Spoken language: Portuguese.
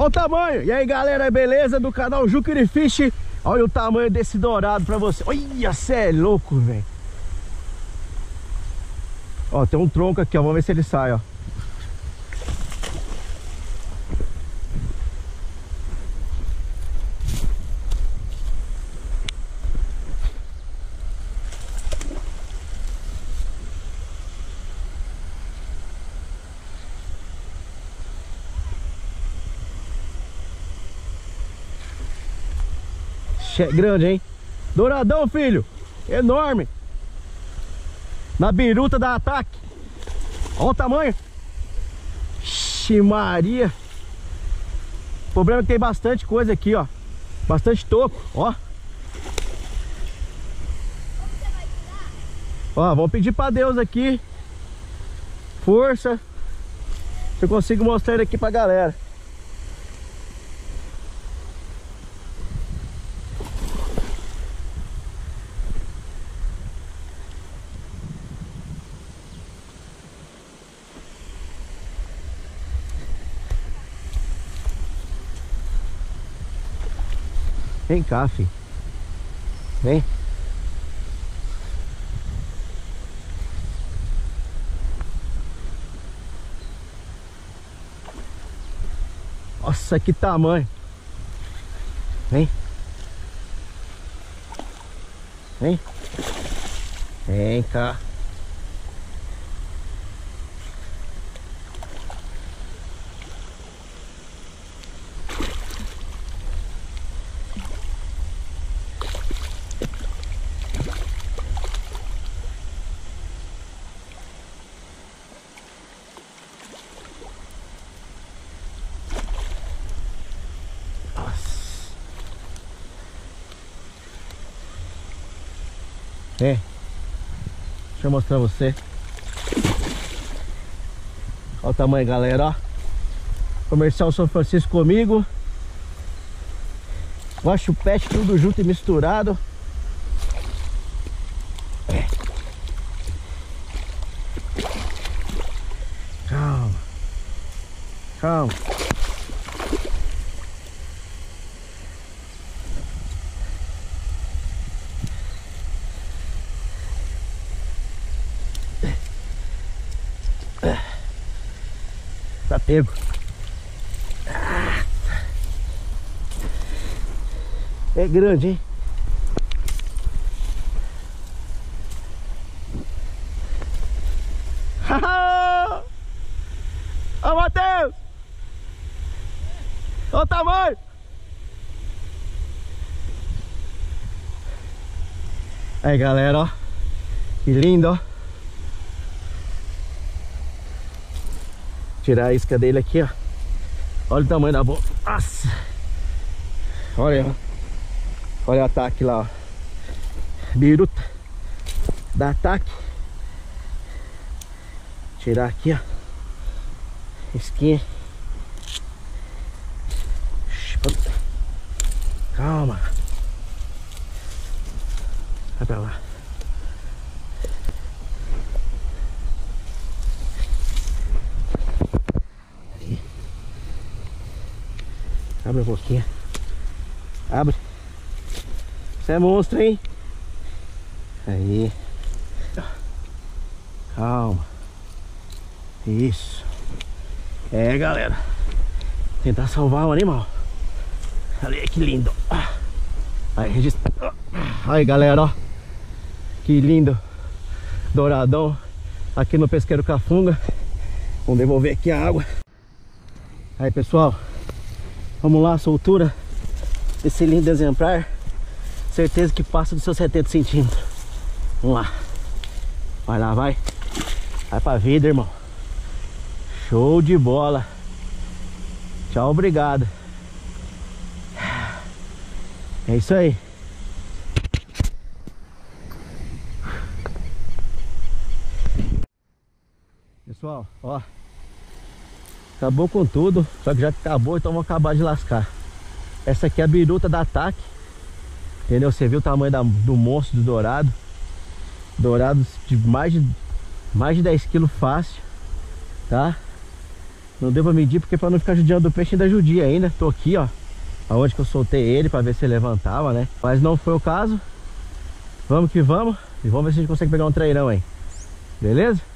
Olha o tamanho. E aí, galera, beleza? Do canal Juqueri Fish. Olha o tamanho desse dourado pra você. Olha, cê é louco, velho. Ó, tem um tronco aqui, ó. Vamos ver se ele sai, ó. Grande, hein? Douradão, filho. Enorme. Na biruta da Ataque. Olha o tamanho. Ixi, Maria. O problema é que tem bastante coisa aqui, ó. Bastante toco, ó. Ó, vamos pedir pra Deus aqui força. Se eu consigo mostrar ele aqui pra galera. Vem cá, filho. Vem. Nossa, que tamanho. Vem. Vem. Vem cá. É, deixa eu mostrar pra você. Olha o tamanho, galera, ó. Comercial São Francisco comigo. Guacho pet, tudo junto e misturado. Calma. Calma. Tá pego. É grande, hein? Ô, Matheus! Olha o tamanho! Aí, galera, ó. Que lindo, ó. Tirar a isca dele aqui, ó. Olha o tamanho da boca. Nossa. Olha, ó. Olha o Ataque lá, ó. Biruta da Ataque. Tirar aqui, ó. Isquinha. Calma. Vai pra lá. Abre a boquinha. Abre. Você é monstro, hein? Aí. Calma. Isso. É, galera. Tentar salvar o animal. Olha aí, que lindo. Aí, registra. Aí, galera, ó. Que lindo. Douradão. Aqui no Pesqueiro Cafunga. Vamos devolver aqui a água. Aí, pessoal. Vamos lá, a soltura desse lindo exemplar. Certeza que passa dos seus 70 centímetros. Vamos lá. Vai lá, vai. Vai pra vida, irmão. Show de bola. Tchau, obrigado. É isso aí. Pessoal, ó. Acabou com tudo. Só que já acabou, então vamos acabar de lascar. Essa aqui é a biruta da Ataque. Entendeu? Você viu o tamanho do monstro do dourado. Dourados de mais de 10 kg fácil. Tá? Não deu pra medir porque pra não ficar judiando do peixe ainda judia ainda. Tô aqui, ó, aonde que eu soltei ele pra ver se ele levantava, né? Mas não foi o caso. Vamos que vamos. E vamos ver se a gente consegue pegar um treirão aí. Beleza?